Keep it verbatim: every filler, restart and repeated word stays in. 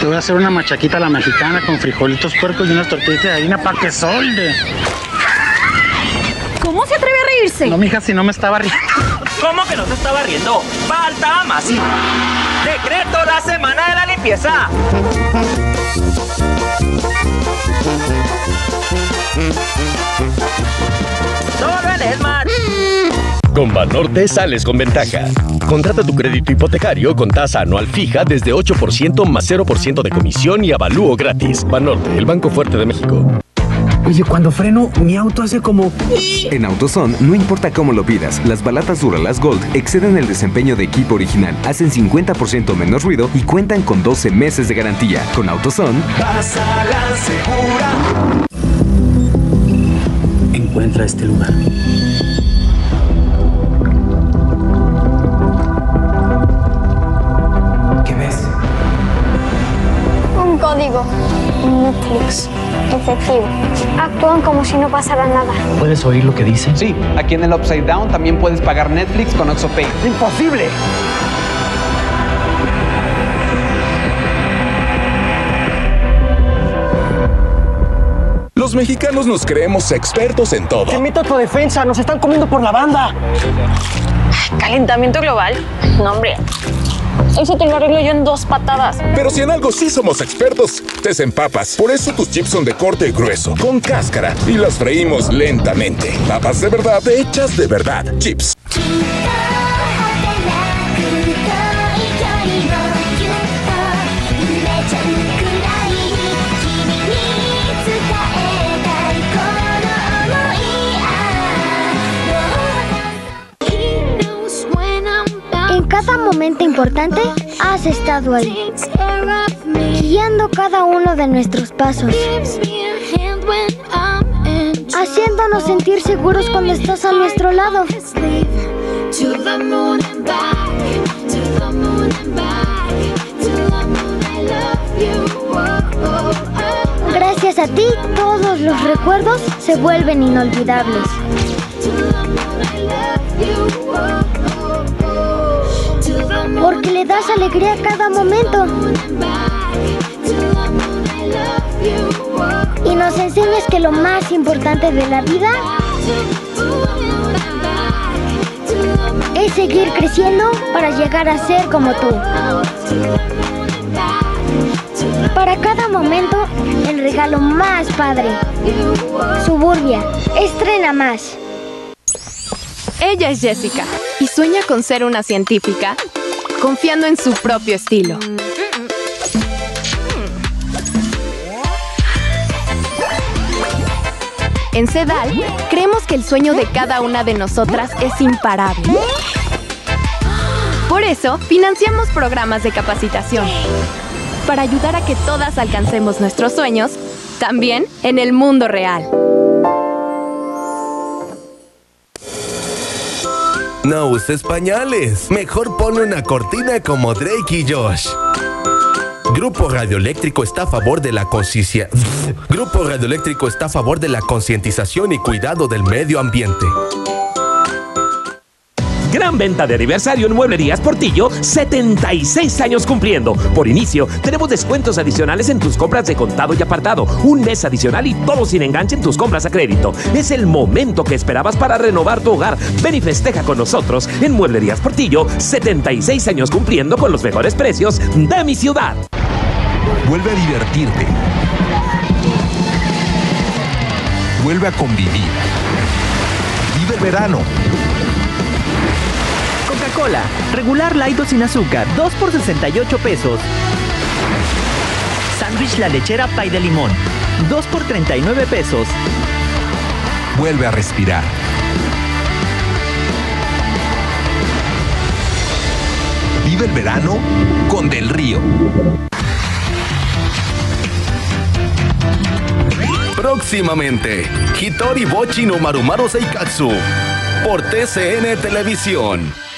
voy a hacer una machaquita a la mexicana con frijolitos puercos y unas tortillitas de harina para que solde. ¿Cómo se atreve a reírse? No, mija, si no me estaba riendo. ¿Cómo que no se estaba riendo? ¡Falta más! ¡Decreto la semana de la limpieza! ¡Solo en el mar! Con Banorte sales con ventaja. Contrata tu crédito hipotecario con tasa anual fija desde ocho por ciento más cero por ciento de comisión y avalúo gratis. Banorte, el banco fuerte de México. Oye, cuando freno, mi auto hace como... En AutoZone, no importa cómo lo pidas, las balatas Duralast Gold exceden el desempeño de equipo original, hacen cincuenta por ciento menos ruido y cuentan con doce meses de garantía. Con AutoZone, vas a la segura. Encuentra este lugar. ¿Qué ves? Un código. Netflix. Efectivo. Actúan como si no pasara nada. ¿Puedes oír lo que dicen? Sí, aquí en el Upside Down también puedes pagar Netflix con OxxoPay. ¡Imposible! Los mexicanos nos creemos expertos en todo. ¡Te meto a tu defensa! ¡Nos están comiendo por la banda! ¿Calentamiento global? No, hombre. Eso te lo arreglo yo en dos patadas. Pero si en algo sí somos expertos, te desempapas. Por eso tus chips son de corte grueso, con cáscara, y las freímos lentamente. Papas de verdad, hechas de verdad. Chips. En cada momento importante, has estado ahí, guiando cada uno de nuestros pasos, haciéndonos sentir seguros cuando estás a nuestro lado. Gracias a ti, todos los recuerdos se vuelven inolvidables. Porque le das alegría a cada momento. Y nos enseñas que lo más importante de la vida es seguir creciendo para llegar a ser como tú. Para cada momento, el regalo más padre. Suburbia, estrena más. Ella es Jessica y sueña con ser una científica, confiando en su propio estilo. En CEDAL, creemos que el sueño de cada una de nosotras es imparable. Por eso, financiamos programas de capacitación para ayudar a que todas alcancemos nuestros sueños, también en el mundo real. No uses pañales. Mejor pon una cortina como Drake y Josh. Grupo Radioeléctrico está a favor de la conciencia. Grupo Radioeléctrico está a favor de la concientización y cuidado del medio ambiente. Gran venta de aniversario en Mueblerías Portillo, setenta y seis años cumpliendo. Por inicio, tenemos descuentos adicionales en tus compras de contado y apartado. Un mes adicional y todo sin enganche en tus compras a crédito. Es el momento que esperabas para renovar tu hogar. Ven y festeja con nosotros en Mueblerías Portillo, setenta y seis años cumpliendo con los mejores precios de mi ciudad. Vuelve a divertirte. Vuelve a convivir. Vive el verano. Coca-Cola, regular light o sin azúcar, dos por sesenta y ocho pesos. Sándwich La Lechera Pay de Limón, dos por treinta y nueve pesos. Vuelve a respirar. Vive el verano con Del Río. Próximamente, Hitori Bochi no Marumaru Seikatsu por T C N Televisión.